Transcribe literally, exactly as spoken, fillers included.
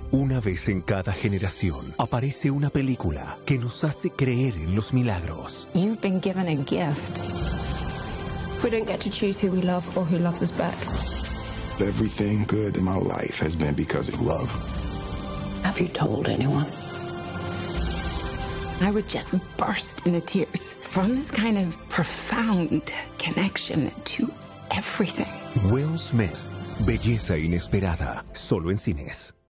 Una vez en cada generación aparece una película que nos hace creer en los milagros. You've been given a gift. We don't get to choose who we love or who loves us back. Everything good in my life has been because of love. Have you told anyone? I would just burst into tears from this kind of profound connection to everything. Will Smith, Belleza Inesperada, solo en cines.